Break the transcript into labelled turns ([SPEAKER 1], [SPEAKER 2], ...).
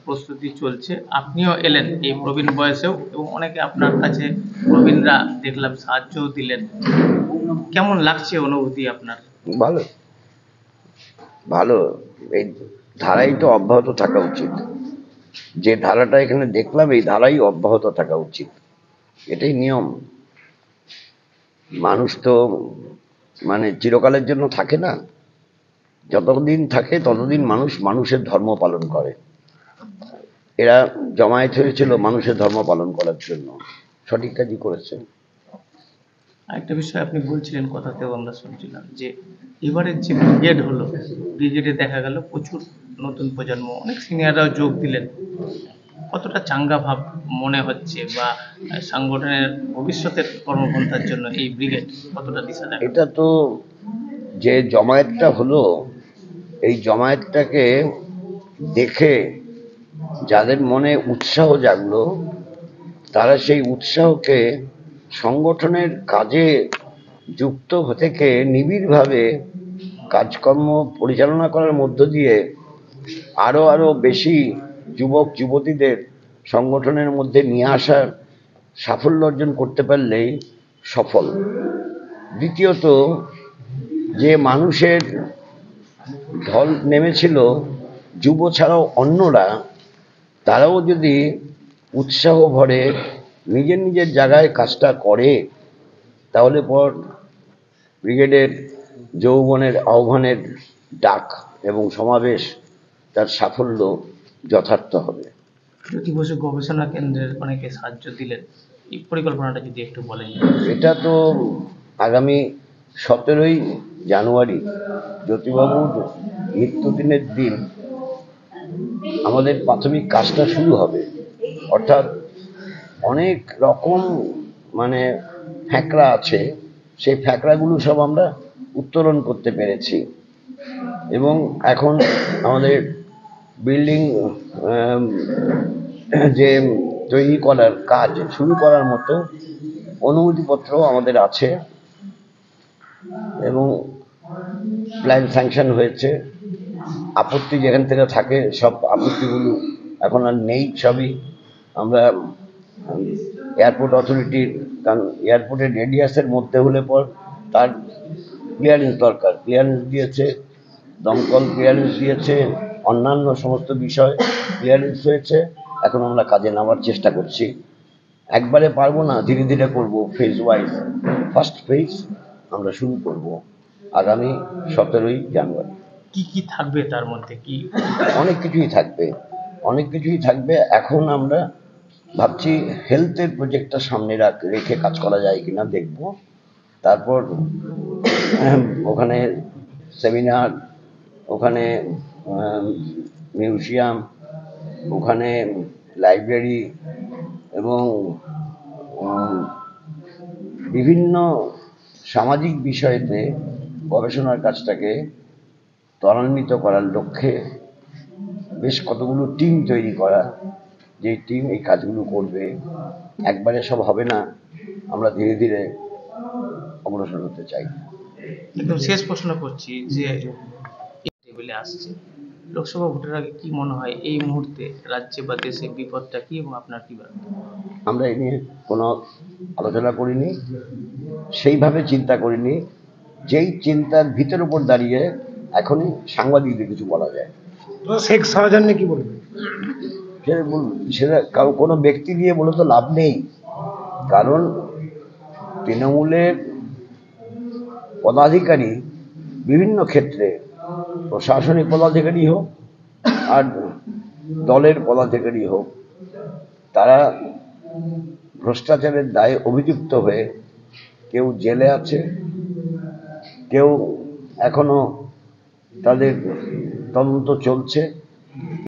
[SPEAKER 1] প্রস্তুতি চলছে, আপনিও এলেন এই প্রবীণ বয়সেও এবং অনেকে আপনার কাছে প্রবীণরা দেখলাম সাহায্যও দিলেন। কেমন লাগছে অনুভূতি আপনার?
[SPEAKER 2] ভালো, ভালো। এই ধারাই তো অব্যাহত থাকা উচিত। যে ধারাটা এখানে দেখলাম এই ধারাই অব্যাহত থাকা উচিত, এটাই নিয়ম। মানুষ তো মানে চিরকালের জন্য থাকে না, যতদিন থাকে ততদিন মানুষ মানুষের ধর্ম পালন করে। এরা জমায়েত হয়েছিল মানুষের ধর্ম পালন করার জন্য, সঠিক কাজই করেছে।
[SPEAKER 1] আরেকটা বিষয় আপনি বলছিলেন, কথাতেও আমরা শুনছিলাম যে এবারের যে ব্রিগেড হলো, ব্রিগেডে দেখা গেল প্রচুর নতুন প্রজন্ম, অনেক সিনিয়ররাও যোগ দিলেন। কতটা চাঙ্গা ভাব মনে হচ্ছে, বা সংগঠনের ভবিষ্যতের কর্মপন্থার জন্য এই ব্রিগেড কতটা দিশা দেবে?
[SPEAKER 2] এটা তো যে জমায়েতটা হলো, এই জমায়েতটাকে দেখে যাদের মনে উৎসাহ জাগলো, তারা সেই উৎসাহকে সংগঠনের কাজে যুক্ত থেকে নিবিড়ভাবে কাজকর্ম পরিচালনা করার মধ্য দিয়ে আরো বেশি যুবক যুবতীদের সংগঠনের মধ্যে নিয়ে আসার সাফল্য অর্জন করতে পারলেই সফল। দ্বিতীয়ত, যে মানুষের ঢল নেমেছিল যুব ছাড়াও অন্যরা, তারাও যদি উৎসাহ ভরে নিজের নিজের জায়গায় কাজটা করে, তাহলে পর ব্রিগেডের যৌবনের আহ্বানের ডাক এবং সমাবেশ তার সাফল্য যথার্থ হবে।
[SPEAKER 1] জ্যোতি বসু গবেষণা কেন্দ্রের অনেকে সাহায্য দিলেন, এই পরিকল্পনাটা যদি একটু বলেন।
[SPEAKER 2] এটা তো আগামী 17ই জানুয়ারি জ্যোতিবাবুর মৃত্যুদিনের দিন আমাদের প্রাথমিক কাজটা শুরু হবে। অর্থাৎ অনেক রকম মানে ফ্যাকড়া আছে, সেই ফ্যাকড়াগুলো সব আমরা উত্তোলন করতে পেরেছি এবং এখন আমাদের বিল্ডিং যে তৈরি করার কাজ শুরু করার মতো অনুমতিপত্র আমাদের আছে এবং প্ল্যান স্যাংশন হয়েছে। আপত্তি যেখান থেকে থাকে সব আপত্তিগুলো এখন আর নেই, সবই আমরা এয়ারপোর্ট অথরিটির, কারণ এয়ারপোর্টের রেডিয়াসের মধ্যে হলে পর তার ক্লিয়ারেন্স দরকার, ক্লিয়ারেন্স দিয়েছে, দমকল ক্লিয়ারেন্স দিয়েছে, অন্যান্য সমস্ত বিষয় ক্লিয়ারেন্স হয়েছে। এখন আমরা কাজে নামার চেষ্টা করছি। একবারে পারবো না, ধীরে ধীরে করবো, ফেজ ওয়াইজ। ফার্স্ট ফেজ আমরা শুরু করব আগামী 17ই জানুয়ারি।
[SPEAKER 1] কি কি থাকবে তার মধ্যে? কি
[SPEAKER 2] অনেক কিছুই থাকবে, অনেক কিছুই থাকবে। এখন আমরা ভাবছি হেলথের প্রজেক্টটা সামনে রেখে কাজ করা যায় কিনা দেখব। তারপর ওখানে সেমিনার, ওখানে মিউজিয়াম, ওখানে লাইব্রেরি এবং বিভিন্ন সামাজিক বিষয়েতে গবেষণার কাজটাকে ত্বরান্বিত করার লক্ষ্যে বেশ কতগুলো টিম তৈরি করা, যে টিম এই কাজগুলো করবে। একবারে সব হবে না, আমরা ধীরে ধীরে অগ্রসর হতে চাই।
[SPEAKER 1] একদম শেষ প্রশ্ন করছি যে টেবিলে আসছে লোকসভা ভোটের আগে, কি মনে হয় এই মুহূর্তে রাজ্যে বা দেশে বিপদটা কি, এবং আপনার কি বার্তা?
[SPEAKER 2] আমরা এই নিয়ে কোনো আলোচনা করিনি, সেইভাবে চিন্তা করিনি। যেই চিন্তার ভিতের উপর দাঁড়িয়ে এখনই সাংবাদিকদের কিছু বলা যায়।
[SPEAKER 3] শেখ শাহজাহান নিয়ে কি বলবেন?
[SPEAKER 2] সেটা কোনো ব্যক্তি দিয়ে বলে তো লাভ নেই, কারণ তৃণমূলের পদাধিকারী বিভিন্ন ক্ষেত্রে, প্রশাসনিক পদাধিকারী হোক আর দলের পদাধিকারী হোক, তারা ভ্রষ্টাচারের দায়ে অভিযুক্ত হয়ে কেউ জেলে আছে, কেউ এখনো তাদের তদন্ত চলছে।